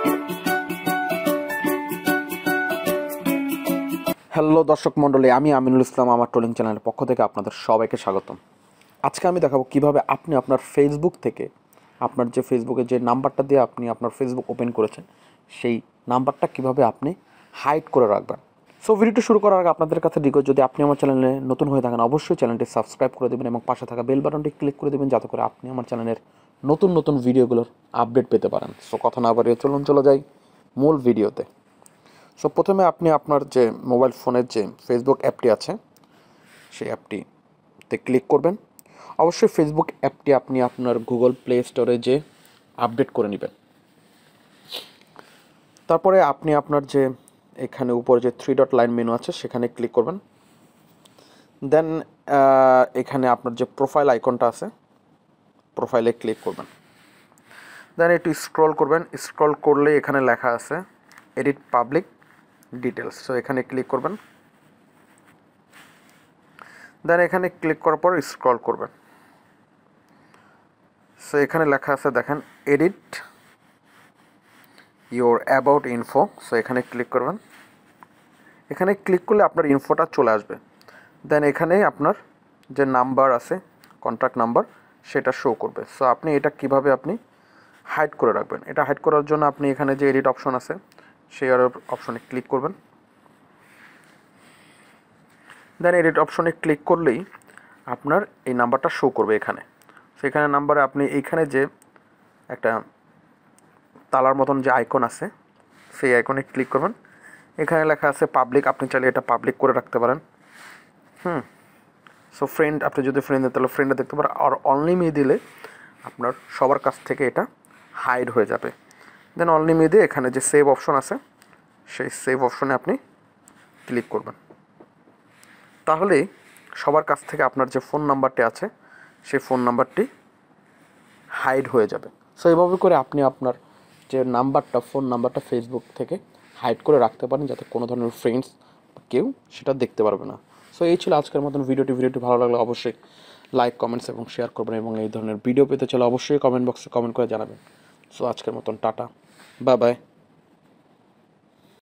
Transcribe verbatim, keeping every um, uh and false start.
Hello দর্শক মণ্ডলী, আমি আমিনুল ইসলাম আমার ট্রোলিং চ্যানেলের পক্ষ থেকে আপনাদের সবাইকে স্বাগতম। আজকে আমি দেখাবো কিভাবে আপনি আপনার ফেসবুক থেকে আপনার যে ফেসবুকে যে নাম্বারটা দিয়ে আপনি আপনার ফেসবুক ওপেন করেছেন সেই নাম্বারটা কিভাবে আপনি হাইড করে রাখবেন। সো ভিডিওটি শুরু করার আগে আপনাদের কাছে রিকোয়েস্ট, যদি আপনি আমার চ্যানেলে নতুন হয়ে থাকেন অবশ্যই চ্যানেলটি সাবস্ক্রাইব করে দেবেন এবং পাশে থাকা বেল বাটনটি ক্লিক করে দেবেন যাতে করে আপনি আমার চ্যানেলের নতুন নতুন ভিডিওগুলোর আপডেট পেতে পারেন। সো কথা না বাড়িয়ে চলুন চলে যাই মূল ভিডিওতে। সো প্রথমে আপনি আপনার যে মোবাইল ফোনের যে ফেসবুক অ্যাপটি আছে সেই অ্যাপটিতে ক্লিক করবেন। অবশ্যই ফেসবুক অ্যাপটি আপনি আপনার গুগল প্লে স্টোরে যে আপডেট করে নেবেন। তারপরে আপনি আপনার যে এখানে উপরে যে থ্রি ডট লাইন মেনু আছে সেখানে ক্লিক করবেন। দেন এখানে আপনার যে প্রোফাইল আইকনটা আছে প্রোফাইলে ক্লিক করবেন। দেন একটু স্ক্রল করবেন। স্ক্রল করলে এখানে লেখা আছে এডিট পাবলিক ডিটেলস। সো এখানে ক্লিক করবেন। দেন এখানে ক্লিক করার পর স্ক্রল করবেন। সো এখানে লেখা আছে দেখেন edit your about info. So এখানে ক্লিক করবেন। এখানে ক্লিক করলে আপনার ইনফোটা চলে আসবে। দেন এখানে আপনার যে নাম্বার আছে কন্ট্যাক্ট নাম্বার সেটা শো করবে। সো আপনি এটা কিভাবে আপনি হাইড করে রাখবেন, এটা হাইড করার জন্য আপনি এখানে যে এডিট অপশন আছে সেই অপশনে ক্লিক করবেন। দেন এডিট অপশনে ক্লিক করলেই আপনার এই নাম্বারটা শো করবে এখানে। সেখানে নাম্বারে আপনি এইখানে যে একটা তালার মতন যে আইকন আছে সেই আইকনে ক্লিক করবেন। এখানে লেখা আছে পাবলিক, আপনি চাইলে এটা পাবলিক করে রাখতে পারেন। হুম সো ফ্রেন্ড, আপনি যদি ফ্রেন্ড দেন তাহলে ফ্রেন্ডে দেখতে পারেন। আর অনলি মি দিলে আপনার সবার কাছ থেকে এটা হাইড হয়ে যাবে। দেন অনলি মি দিয়ে এখানে যে সেভ অপশন আছে সেই সেভ অপশনে আপনি ক্লিক করবেন। তাহলে সবার কাছ থেকে আপনার যে ফোন নাম্বারটি আছে সেই ফোন নাম্বারটি হাইড হয়ে যাবে। সো এইভাবে করে আপনি আপনার যে নাম্বারটা ফোন নাম্বারটা ফেসবুক থেকে হাইড করে রাখতে পারেন যাতে কোনো ধরনের ফ্রেন্ডস কেউ সেটা দেখতে পারবে না। সো এই ছিল আজকের মতন ভিডিওটি। ভিডিওটি ভালো লাগলে অবশ্যই লাইক কমেন্টস এবং শেয়ার করবেন এবং এই ধরনের ভিডিও পেতে চলে অবশ্যই কমেন্ট বক্সে কমেন্ট করে জানাবেন। সো আজকের মতন টাটা, বাই বাই।